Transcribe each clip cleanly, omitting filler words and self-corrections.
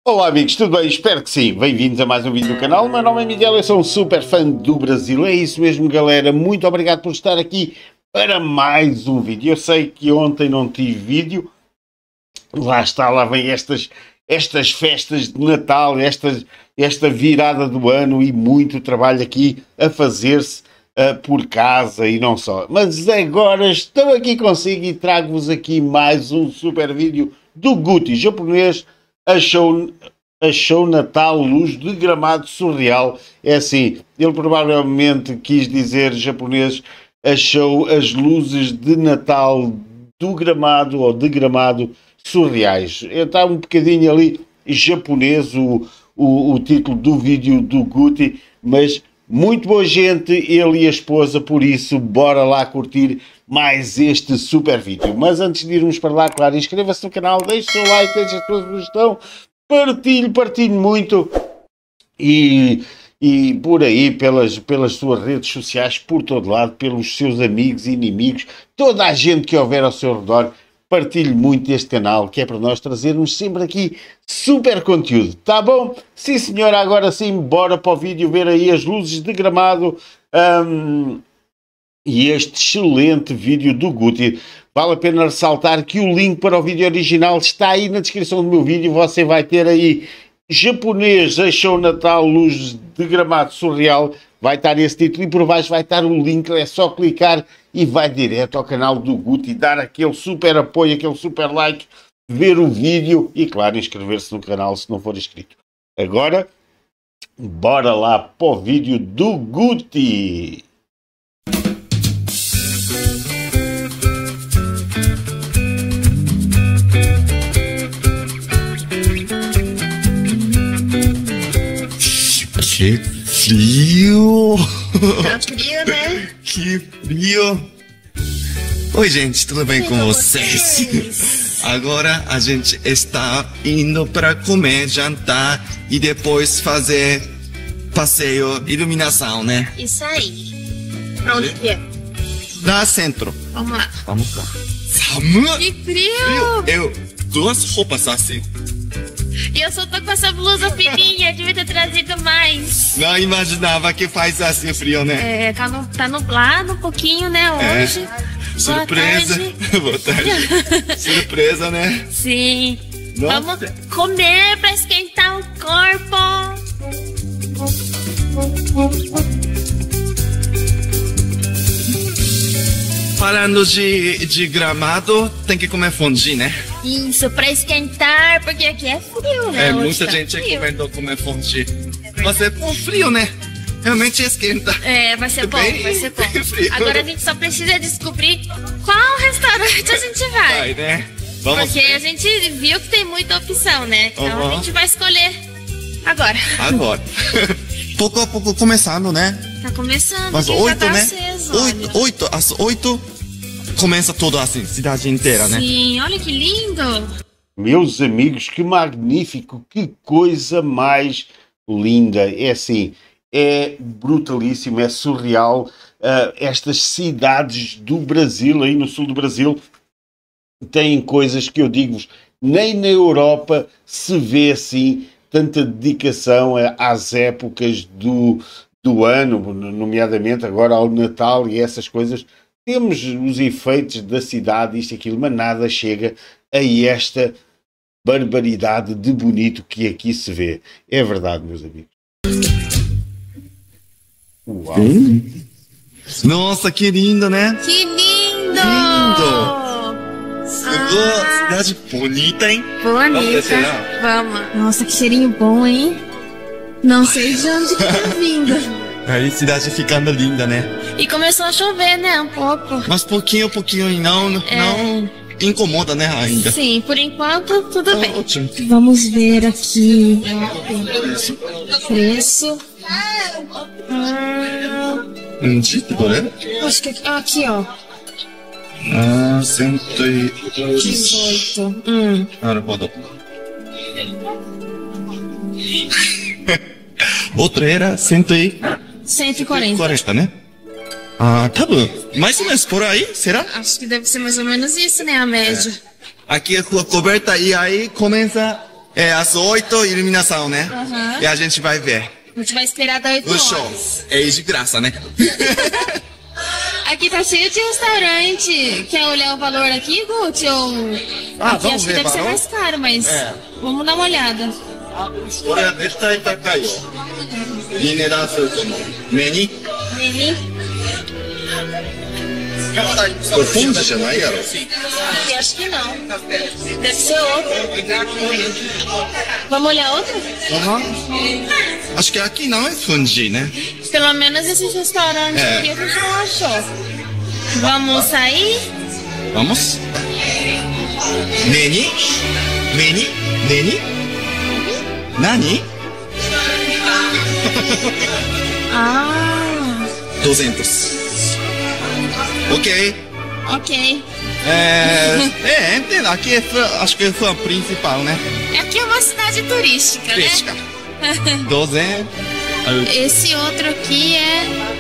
Olá amigos, tudo bem? Espero que sim. Bem-vindos a mais um vídeo do canal. Meu nome é Miguel, eu sou um super fã do Brasil. É isso mesmo, galera. Muito obrigado por estar aqui para mais um vídeo. Eu sei que ontem não tive vídeo. Lá está, lá vem estas festas de Natal, esta virada do ano e muito trabalho aqui a fazer-se por casa e não só. Mas agora estou aqui consigo e trago-vos aqui mais um super vídeo do Guti, japonês. Achou Natal luz de gramado surreal. É assim, ele provavelmente quis dizer japonês, achou as luzes de Natal do gramado ou de gramado surreais. Está um bocadinho ali japonês o título do vídeo do Guti, mas muito boa gente, ele e a esposa, por isso bora lá curtir mais este super vídeo. Mas antes de irmos para lá, claro, inscreva-se no canal, deixe o seu like, deixe a sua sugestão, partilhe muito e por aí, pelas suas redes sociais, por todo lado, pelos seus amigos e inimigos, toda a gente que houver ao seu redor, partilhe muito este canal, que é para nós trazermos sempre aqui super conteúdo, tá bom? Sim senhora, agora sim, bora para o vídeo ver aí as luzes de gramado e este excelente vídeo do Guti. Vale a pena ressaltar que o link para o vídeo original está aí na descrição do meu vídeo. Você vai ter aí japonês, achou Natal, luz de gramado surreal. Vai estar esse título e por baixo vai estar o link. É só clicar e vai direto ao canal do Guti, dar aquele super apoio, aquele super like, ver o vídeo e, claro, inscrever-se no canal se não for inscrito. Agora, bora lá para o vídeo do Guti. Que frio! Tá frio, né? Que frio! Oi, gente, tudo bem com vocês? Agora a gente está indo para comer, jantar e depois fazer passeio, iluminação, né? Isso aí. Pra onde que é? Da centro. Vamos lá. Vamos lá. Samu! Que frio! Eu, duas roupas assim. E eu só tô com essa blusa fininha, devia ter trazido mais. Não imaginava que faz assim frio, né? É, tá nublado um pouquinho, né, hoje. Surpresa. Boa tarde. Surpresa, né? Sim. Nossa. Vamos comer pra esquentar o corpo. Falando de gramado, tem que comer fondue, né? Isso, pra esquentar, porque aqui é frio, né? Hoje Muita tá gente frio. recomendou comer fondue. Mas é com frio, né? Realmente esquenta. É, vai ser bom, Bem- vai ser bom. bem frio. Agora a gente só precisa descobrir qual restaurante a gente vai. Vai, né? Vamos Porque a gente viu que tem muita opção, né? Então Uhum. a gente vai escolher agora. agora. Pouco a pouco começando, né? Tá começando, Mas aqui já 8, tá né? aceso, olha. Às 8 começa tudo assim, cidade inteira, né? Sim, olha que lindo. Meus amigos, que magnífico, que coisa mais linda. É assim, é brutalíssimo, é surreal. Estas cidades do Brasil, aí no sul do Brasil, têm coisas que eu digo-vos, nem na Europa se vê assim tanta dedicação às épocas do ano, nomeadamente agora ao Natal e essas coisas. Temos os efeitos da cidade, isto e aquilo, mas nada chega a esta barbaridade de bonito que aqui se vê. É verdade, meus amigos. Uau! Nossa, que lindo, né? Que lindo! Lindo! Cidade bonita, hein? Vamos Bonita. descer lá? Vamos. Nossa, que cheirinho bom, hein? Não sei de onde que tá vindo. Aí cidade ficando linda, né? E começou a chover, né? Um pouco. Mas pouquinho e não incomoda, né, ainda. Sim, por enquanto tudo bem. Ótimo. Vamos ver aqui. Preço. Título, né? Acho que aqui, ó. 118. 18. Naruhodo. Outro era 140, 140. né? Ah, tá bom. Mais ou menos por aí, será? Acho que deve ser mais ou menos isso, né? A média. Aqui é rua coberta e aí começa É às 8, iluminação, né? Aham. E a gente vai ver. A gente vai esperar até 8 O show. horas. É de graça, né? Aqui tá cheio de restaurante. Quer olhar o valor aqui, Gucci? Ou... Ah, aqui vamos acho que ver deve ser valor? mais caro, mas vamos dar uma olhada. これは絶対高いよ。いい値段すると思う。目に Nini? これポン酢じゃないやろ。 Aqui acho que não. Deve ser outro. Vamos olhar outro? Acho que aqui não é fundi, né? Pelo menos esses restaurantes É. aqui a gente não achou. Vamos sair? Vamos? Neni? Neni? Neni? Nani? Ah, 200. Ok. ok. Entendo. Aqui é acho que é fã principal, né? Aqui é uma cidade turística, Turística. né? 200. Esse outro aqui é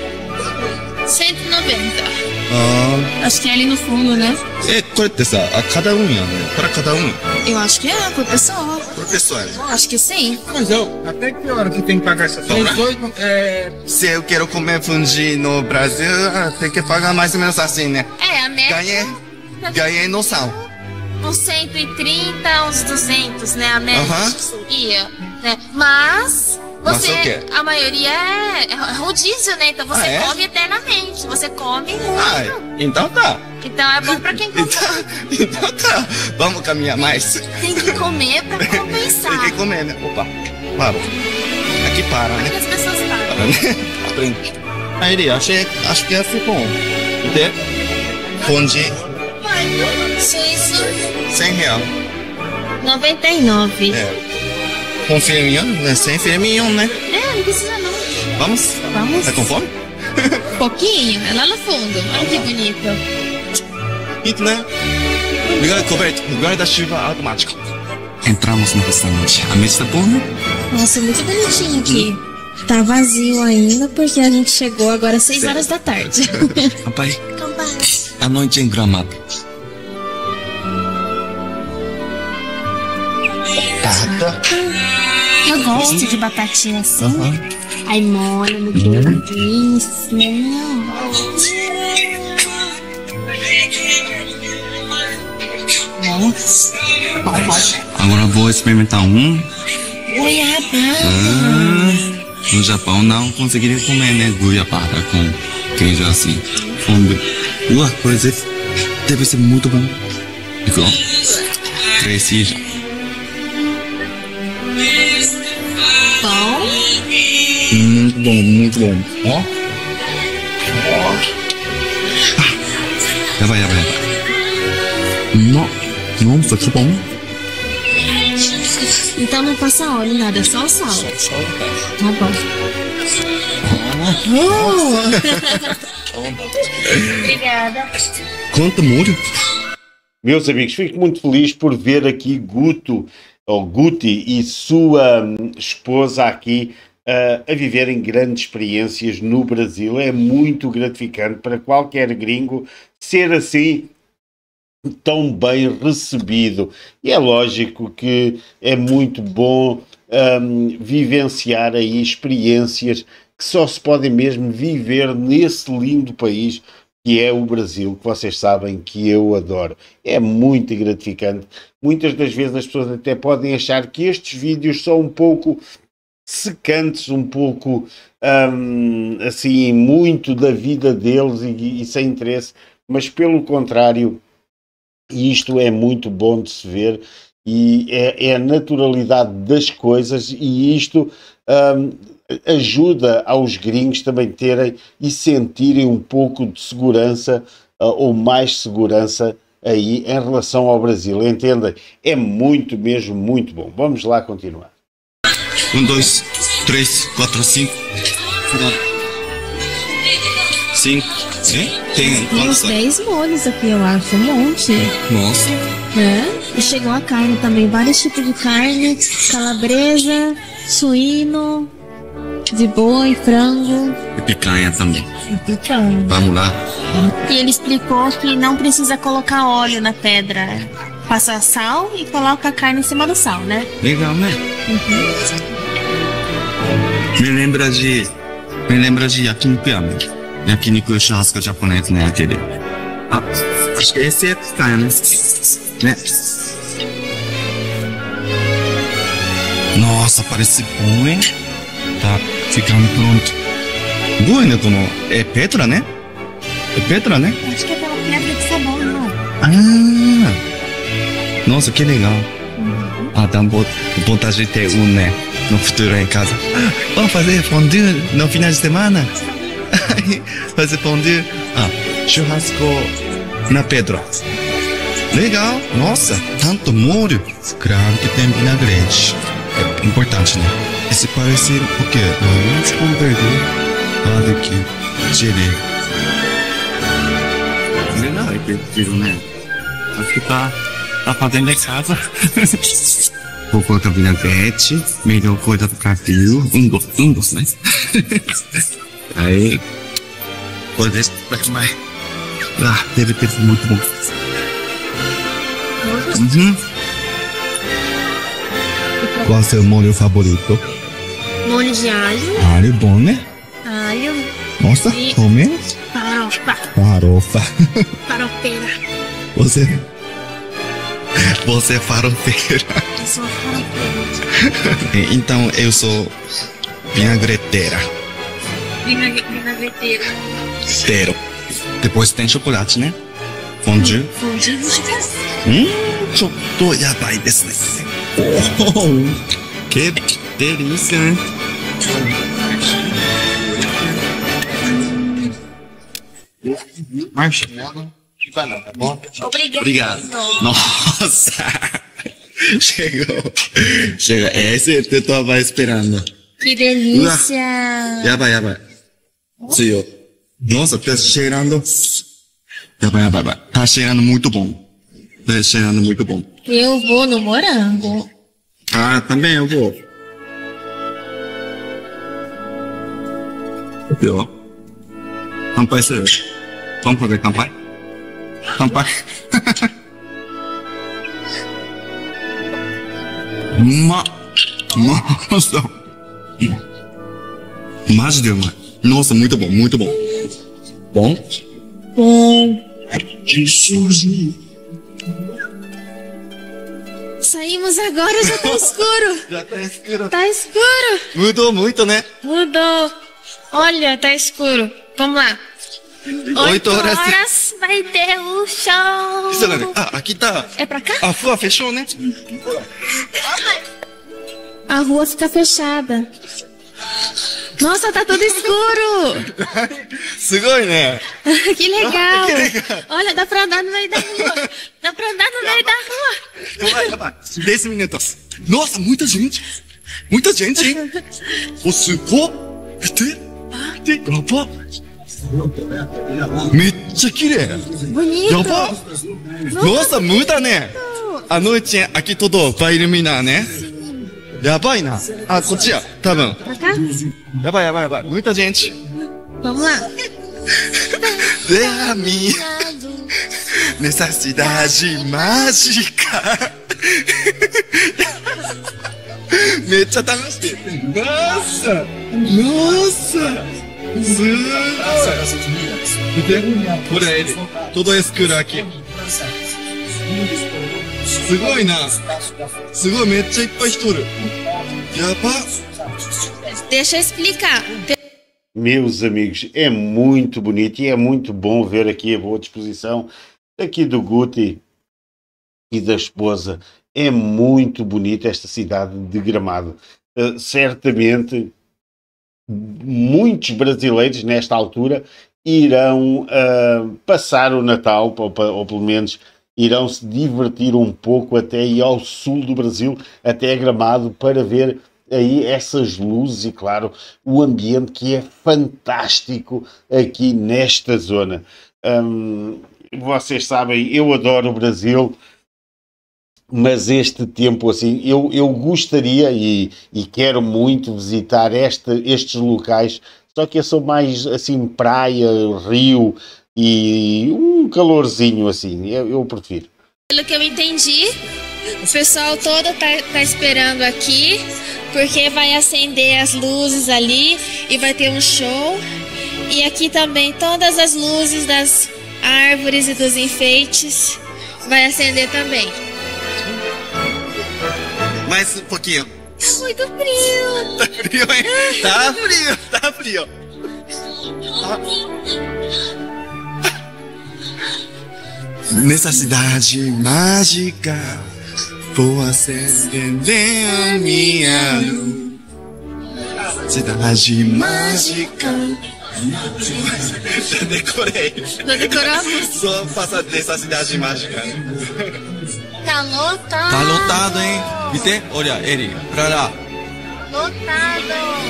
190. Acho que é ali no fundo, né? これってさ、cada umやね。これcada um. Eu acho que é, por pessoa. Professor. Acho que sim. Mas até que hora que tem que pagar essa taxa? 18, Se eu quero comer fundi no Brasil, tem que pagar mais ou menos assim, né? É, a média Ganhei noção. uns 130, uns 200, né? A média Aham. ia, né? Mas Mas você, o quê? a maioria é rodízio, né? Então você Ah, é? come eternamente. Você come muito. Ah, então tá. Então é bom pra quem come. Então tá. Vamos caminhar mais. Tem que comer pra compensar. Tem que comer, né? Opa, parou. Aqui para, né? Porque as pessoas param. Para, né? Aprende. Aí ele, acho que ia ser bom. De fundi, Suíço, R$100. 99. Com filminho, né? Sem filminho, né? Não precisa não. Vamos? Vamos. Tá com fome? Pouquinho, é lá no fundo. Olha que bonito. Isso, né? Guarda-chuva automático. Entramos no restaurante. A mesa tá boa, né? Nossa, muito bonitinho aqui. Tá vazio ainda porque a gente chegou agora às 6 horas da tarde. Papai, a noite em Gramado. Batata. Eu gosto de batatinha assim. Aham. Aí molha no queijinho. Nossa. Agora vou experimentar um. Goiabada. No Japão não conseguiria comer, né? Goiabada com queijo assim. Uma coisa deve ser muito bom. Igual. Cresci já. Bom. Muito bom, muito bom. Ó. Já vai. Nossa, que bom. Então não passa óleo, nada, só o sal. Tá bom. Obrigada. Quanto molho? Meus amigos, fico muito feliz por ver aqui Guti e sua esposa aqui a viverem grandes experiências no Brasil. É muito gratificante para qualquer gringo ser assim tão bem recebido. E é lógico que é muito bom vivenciar aí experiências que só se podem mesmo viver nesse lindo país que é o Brasil, que vocês sabem que eu adoro. É muito gratificante. Muitas das vezes as pessoas até podem achar que estes vídeos são um pouco secantes, um pouco assim, muito da vida deles e sem interesse, mas pelo contrário, isto é muito bom de se ver e é a naturalidade das coisas, e isto ajuda aos gringos também terem e sentirem um pouco de segurança ou mais segurança aí em relação ao Brasil, entendem? É muito mesmo, muito bom. Vamos lá continuar. 1, 2, 3, 4, 5. 5. Sim? Tem Tem uns quantos? 10 molhos aqui, eu acho, um monte. Nossa. E chegou a carne também, vários tipos de carne, calabresa, suíno, de boi, frango. E picanha também. Então, Vamos lá. e ele explicou que não precisa colocar óleo na pedra. Passa sal e coloca a carne em cima do sal, né? Legal, né? Me lembra de yakiniku yamen. Yakiniku churrasco japonês, né? Aquele. Ah, acho que esse é picanha, né? Nossa, parece bom, hein? Tá ficando pronto. Boa, né? É Petra, né? É Petra, né? Acho que é pela pedra de sabão, não. Ah! Nossa, que legal. Ah, então vontade de ter um, né? No futuro em casa. Vamos fazer fondue no final de semana? Fazer fondue. Ah, churrasco na pedra. Legal. Nossa, tanto molho. Claro que tem vinagrete. É importante, né? Esse parece o quê? Arroz com verdura. Olha aqui. Gerê. Legal, é perfeito, né? Acho que tá fazendo em casa. Vou colocar vinagrete, melhor coisa do Brasil, Ingos, né? Aí, vou deixar mais. Ah, deve ter sido muito bom. Qual é o seu molho favorito? Molho de alho. Alho bom, né? Alho. Nossa, E- come? Farofa. Farofa. Farofeira. Você é farofeira. Eu sou farofeira. Então eu sou vinagreteira. Vinagreteira. Tero. Depois tem chocolate, né? Fondue. Fondue de chocolate. ちょっとやばいですね。おお、que delícia, né? Marshmallow e banana, tá bom? Obrigado. Nossa! Chegou. Esse eu tava esperando. Que delícia. Yabai. Tio. Nossa, tá cheirando. Yabai. Tá cheirando muito bom. Tá cheirando muito bom. Eu vou no morango. Ah, também eu vou. Ó. Kampai, vamos fazer kampai? Kampai. Nossa. Maji de umai. Nossa, muito bom, muito bom. Bom? Bom. Saímos agora, já tá escuro. Já tá escuro. Tá escuro. Mudou muito, né? Mudou. Olha, tá escuro. Vamos lá. 8 horas. Vai ter o show. Isso, né? Ah, aqui tá. É pra cá? A rua fechou, né? A rua fica fechada. Nossa, tá tudo escuro. Sugoi, né? Que legal. Que legal. Olha, dá pra andar no meio da rua. Dá pra andar no meio da rua. Vai. 10 minutos. Nossa, muita gente. Muita gente, hein? O sugoi. Vite. Yaba. めっちゃ綺麗。 Bonito. Yaba. Nossa, muda, né? A noite aqui todo vai iluminar, né? やばいな。あ、こっちや。多分。 Pra cá? やばい。muita gente. Vamos lá. É a minha necessidade mágica. めっちゃ楽しい。Nossa!すごい。見て。これ、todo escuro aqui. すごいな。すごい、めっちゃいっぱい人おる。やば。 Deixa eu explicar. Meus amigos, é muito bonito e é muito bom ver aqui a boa disposição aqui do Guti e da esposa. É muito bonita esta cidade de Gramado. Certamente muitos brasileiros nesta altura irão passar o Natal, ou pelo menos irão se divertir um pouco até ir ao sul do Brasil, até Gramado, para ver aí essas luzes e, claro, o ambiente que é fantástico aqui nesta zona. Vocês sabem, eu adoro o Brasil, mas este tempo assim, eu gostaria e quero muito visitar estes locais, só que eu sou mais assim praia, rio e um calorzinho assim, eu prefiro. Pelo que eu entendi, o pessoal todo tá esperando aqui, porque vai acender as luzes ali e vai ter um show. E aqui também todas as luzes das árvores e dos enfeites vai acender também. Mais um pouquinho. Tá muito frio. Tá frio, hein? Tá frio, tá frio. Nessa cidade mágica, vou acender a minha luz. Cidade mágica. Já decorei. Já decoramos? Só passa dessa cidade mágica. Tá lotado. Tá lotado, hein? Vite? Olha, ele. Pra lá. Lotado.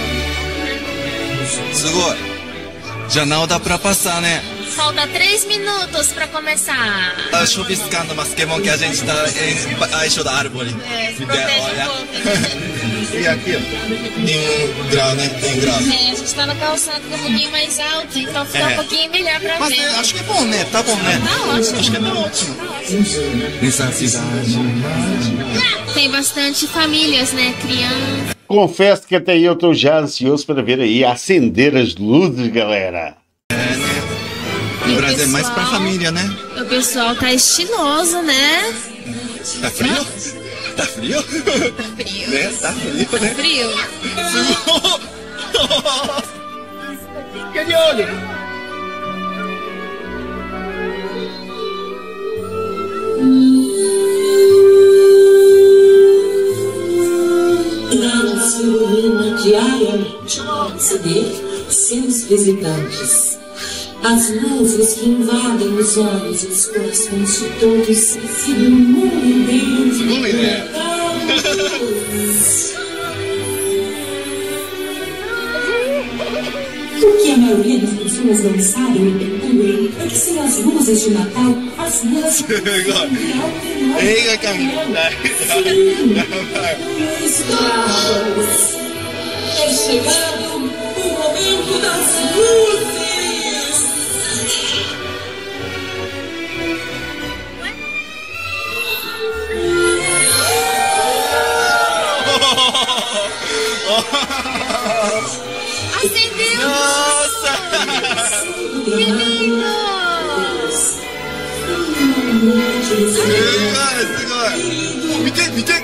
Sugoi. Já não dá pra passar, né? Falta 3 minutos pra começar. Tá chupiscando umas Pokémon que a gente tá embaixo da árvore. Se protege olha. um pouco. E aqui, ó. Tem grau, né? Tem grau. A gente tá no calçado que é um pouquinho mais alto, então fica um pouquinho melhor pra Mas ver. acho que é bom, né? Tá bom, né? Tá ótimo. Acho que tá ótimo. Nessa cidade. Tem bastante famílias, né? Crianças. Confesso que até eu estou já ansioso para ver aí acender as luzes, galera. No Brasil é mais pra família, né? O pessoal tá estiloso, né? Tá frio? Tá frio? Tá frio. Né? Tá frio, né? Frio. Fica de olho! Diariamente receber seus visitantes. As luzes que invadem os olhos e os corações de todos se iluminem. O que a maioria das pessoas não sabem e entendem é que sem as luzes de Natal, as luzes Ei, Camila. é chegado o momento das luzes. Acendeu! Nossa! Que lindo! Segura! Mite!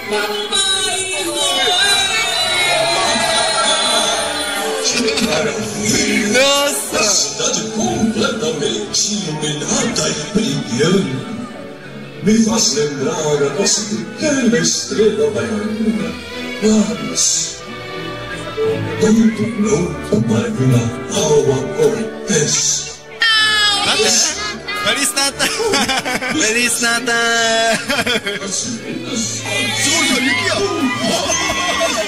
Nossa! A cidade completamente iluminada e brilhante me faz lembrar a nossa pequena estrela bailarina. Mas tudo pronto para que o Natal acontece. Feliz Natal! Feliz Natal! Segura ali aqui, ó!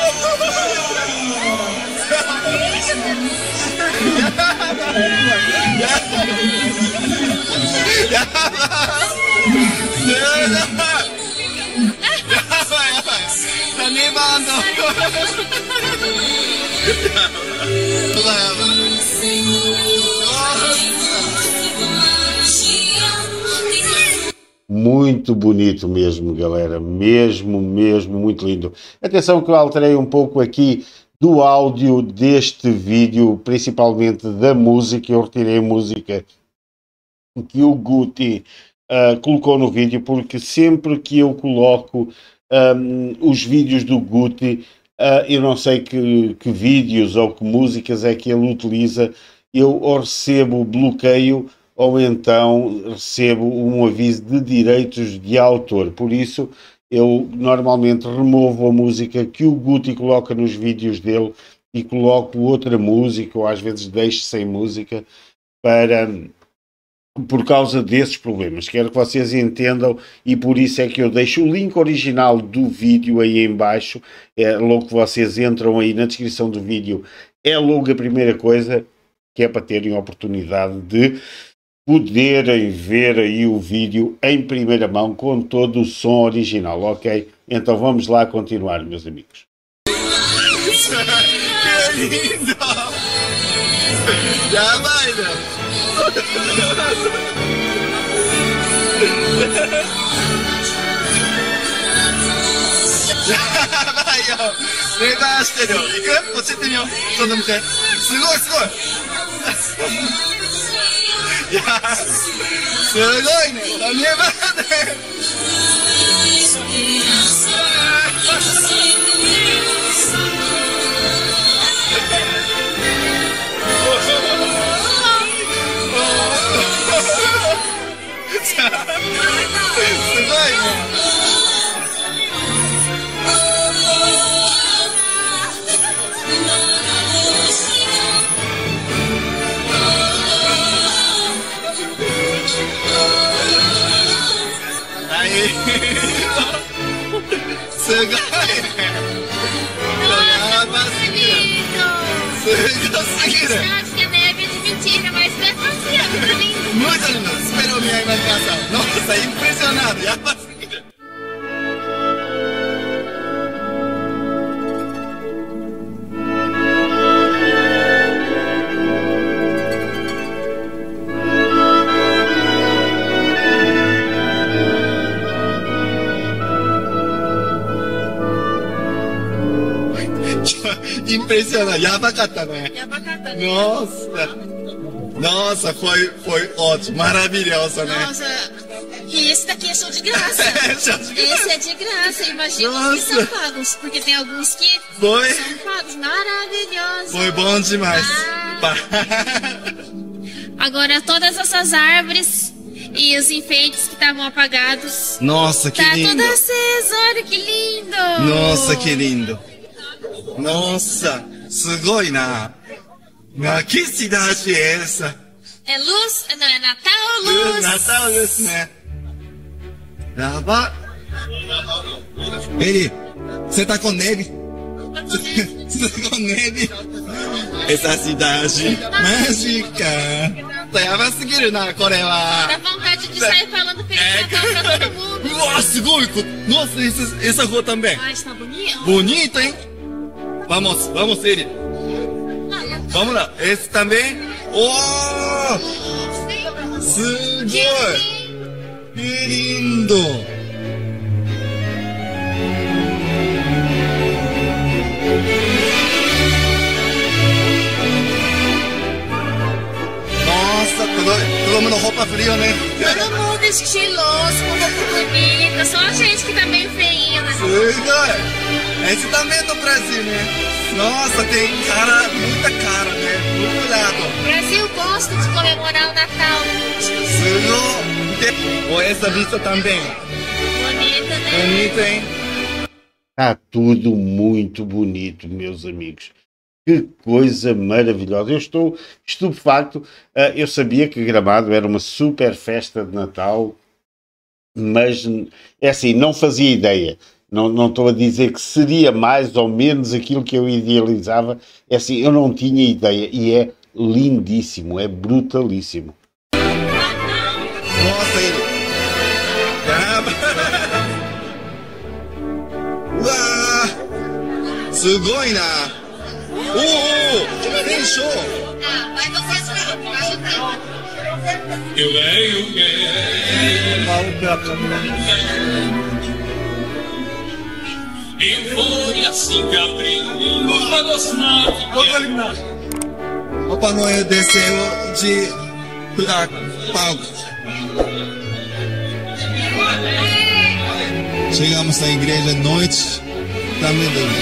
Tá nevando! Muito bonito mesmo, galera. Mesmo, muito lindo. Atenção que eu alterei um pouco aqui do áudio deste vídeo, principalmente da música. Eu retirei a música que o Guti colocou no vídeo, porque sempre que eu coloco os vídeos do Guti, eu não sei que vídeos ou que músicas é que ele utiliza, eu ou recebo bloqueio ou então recebo um aviso de direitos de autor. Por isso eu normalmente removo a música que o Guti coloca nos vídeos dele e coloco outra música, ou às vezes deixo sem música, por causa desses problemas. Quero que vocês entendam, e por isso é que eu deixo o link original do vídeo aí em baixo. Logo que vocês entram aí na descrição do vídeo, é logo a primeira coisa, que é para terem a oportunidade de poderem ver aí o vídeo em primeira mão com todo o som original, ok? Então vamos lá continuar, meus amigos. Que lindo! Já vai, né? ばいよ。ネタしてるよ。行く？こっち行ってみよう。ちょっと見て。すごいすごい。いやすごいね。ダメばね。すごいね。すごいね。やばすぎる。すごすぎる。Muito lindo. Espero minha imaginação. Nossa, impressionado. Já passei. Impressionante. やばかったね。 やばかったね。 Nossa, foi ótimo, maravilhoso, né? Nossa, e esse daqui é show de graça. Esse é de graça, imagina os que são pagos, porque tem alguns que são pagos, maravilhosos. Foi bom demais. Agora todas essas árvores e os enfeites que estavam apagados. Nossa, que lindo. Tá tudo aceso, olha que lindo. Nossa, que lindo. Nossa, sugoi na. Que cidade é essa? É luz? Não, é Natal luz. Natal luz, né? Lava. Ele, você tá com neve? Você tá com neve? Essa cidade mágica. Yaba sugiru na, kore wa. Dá vontade de sair falando Feliz Natal pra todo mundo. Uau, sugoi. Nossa, essa rua também. Ah, está bonito. Bonito, hein? Vamos, ele. Vamos lá, esse também. Oh! Sugoi! Que lindo! Nossa, todo mundo roupa fria, né? Todo mundo estiloso, com roupa bonita. Só a gente que tá meio feinha, né? Sugoi! Esse também é do Brasil, né? Nossa, tem cara, muita cara, né? Muito lado. O Brasil gosta de comemorar o Natal. Ou essa vista também. Bonita, né? Bonita, hein? Está tudo muito bonito, meus amigos. Que coisa maravilhosa. Eu estou estupefacto. Eu sabia que Gramado era uma super festa de Natal, mas é assim, não fazia ideia. Não estou a dizer que seria mais ou menos aquilo que eu idealizava. É assim, eu não tinha ideia. E é lindíssimo, é brutalíssimo. Nossa, ele. Uau! Sugoi na! Tem show! Vai você ajudar. Eu venho. E foi assim que aprendi a gostar. Papai Noel desceu de palco. Chegamos à igreja à noite. Tá me dando.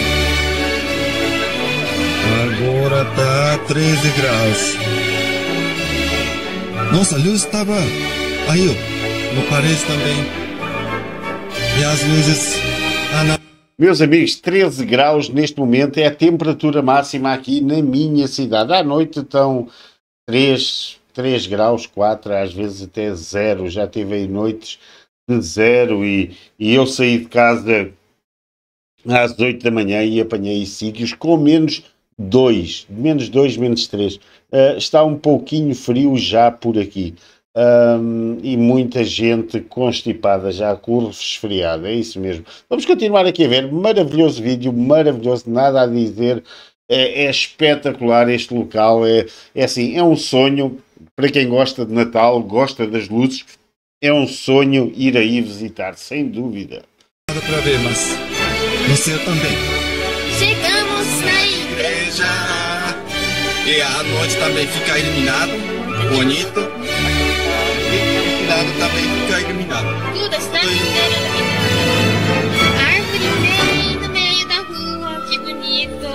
Agora tá 13 graus. Nossa, a luz estava aí, ó. No parede também. E as luzes. Meus amigos, 13 graus neste momento é a temperatura máxima aqui na minha cidade. À noite estão 3 graus, 4, às vezes até 0. Já tive aí noites de 0 e eu saí de casa às 8 da manhã e apanhei sítios com menos 2, menos 3. Está um pouquinho frio já por aqui. E muita gente constipada já com resfriado, é isso mesmo. Vamos continuar aqui a ver, maravilhoso vídeo, maravilhoso, nada a dizer, é espetacular este local, é assim, é um sonho, para quem gosta de Natal, gosta das luzes, é um sonho ir aí visitar, sem dúvida. Nada para ver, mas Você também. Chegamos na Igreja. E à noite também fica iluminado. Bonito. Aquele lado também fica iluminado. tudo, a cidade inteira iluminada. Árvore bem no meio da rua, que bonito.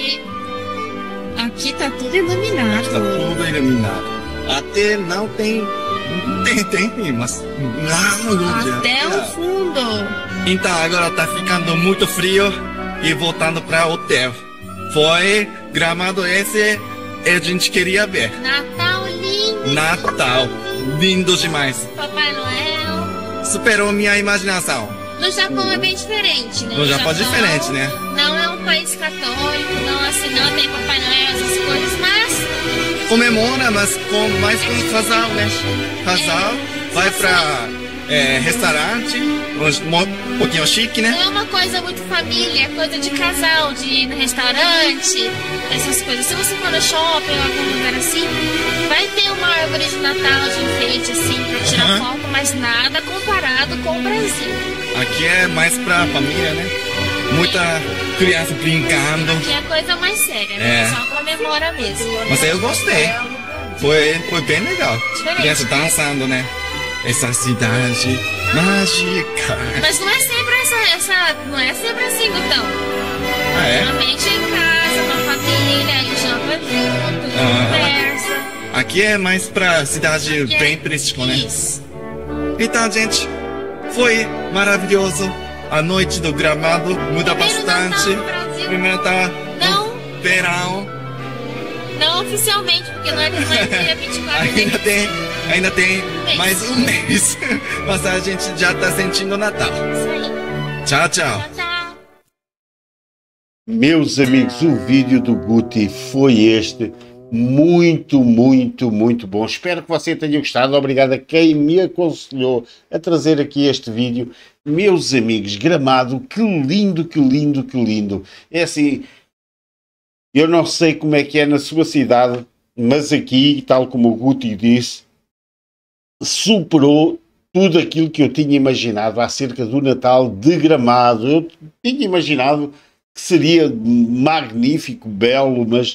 Aqui tá tudo iluminado. Está tudo iluminado. Até não tem. Tem, mas. Não, Até o fundo. Então agora tá ficando muito frio e voltando para hotel. Foi Gramado esse a gente queria ver. Natal lindo. Natal, lindo demais. Papai Noel. Superou minha imaginação. No Japão é bem diferente, né? No Japão é diferente, né? Não é um país católico, não assim, não tem Papai Noel, essas coisas, mas Comemora, mas mais com o casal, né? Casal vai pra restaurante, um pouquinho chique, né? não é uma coisa muito família, é coisa de casal, de ir no restaurante, essas coisas. Se você for no shopping ou algum lugar assim, vai ter uma árvore de Natal de enfeite, assim, pra tirar foto, mas nada comparado com o Brasil. Aqui é mais pra família, né? Muita criança brincando. Aqui é coisa mais séria, né? Só comemora mesmo. Mas eu gostei. Foi bem legal. Diferente. Criança dançando, né? Essa cidade mágica. Mas não é sempre não é sempre assim, Gutão. Ah, é? Geralmente em casa, com a família, a gente janta junto, conversa. Aqui é mais pra cidade Aqui é bem turística, né? isso. Então, gente, foi maravilhoso. A noite do Gramado muda Primeiro bastante. Natal no Brasil. Primeiro tá Não. no verão. Não oficialmente, porque não é dia 24 de Ainda tem mês. mais um mês. Mas a gente já tá sentindo o Natal. Isso aí. Tchau, tchau. Tchau, tchau. Meus amigos, o vídeo do Guti foi este. Muito, muito, muito bom. Espero que você tenha gostado. Obrigado a quem me aconselhou a trazer aqui este vídeo. Meus amigos, Gramado, que lindo, que lindo, que lindo. É assim, eu não sei como é que é na sua cidade, mas aqui, tal como o Guti disse, superou tudo aquilo que eu tinha imaginado acerca do Natal de Gramado. Eu tinha imaginado que seria magnífico, belo, mas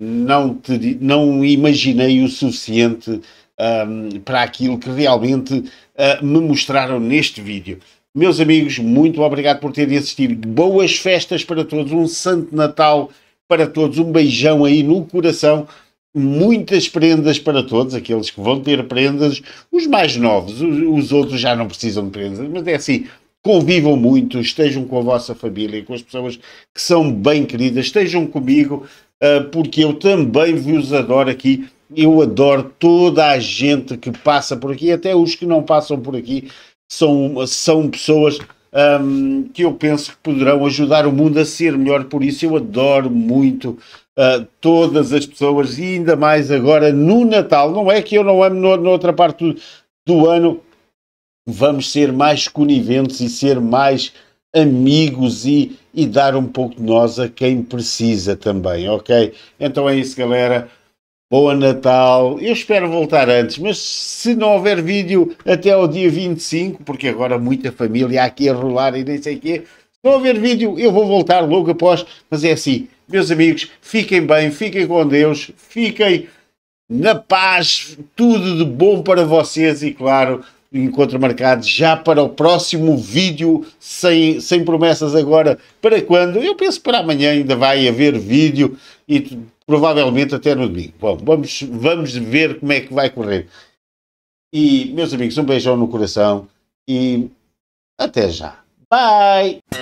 não imaginei o suficiente para aquilo que realmente me mostraram neste vídeo. Meus amigos, muito obrigado por terem assistido. Boas festas para todos, um Santo Natal para todos, um beijão aí no coração, muitas prendas para todos, aqueles que vão ter prendas, os mais novos, os outros já não precisam de prendas, mas é assim, convivam muito, estejam com a vossa família, com as pessoas que são bem queridas, estejam comigo, porque eu também vos adoro aqui. Eu adoro toda a gente que passa por aqui, até os que não passam por aqui, são pessoas que eu penso que poderão ajudar o mundo a ser melhor. Por isso eu adoro muito todas as pessoas, e ainda mais agora no Natal. Não é que eu não amo noutra parte do ano. Vamos ser mais coniventes e ser mais amigos e dar um pouco de nós a quem precisa também, ok? Então é isso, galera. Boa Natal. Eu espero voltar antes, mas se não houver vídeo até ao dia 25, porque agora muita família aqui a rolar e nem sei o quê, se não houver vídeo eu vou voltar logo após, mas é assim, meus amigos, fiquem bem, fiquem com Deus, fiquem na paz, tudo de bom para vocês e, claro, encontro marcado já para o próximo vídeo, sem promessas agora para quando. Eu penso para amanhã ainda vai haver vídeo e provavelmente até no domingo. Bom, vamos ver como é que vai correr. E, meus amigos, um beijão no coração e até já. Bye!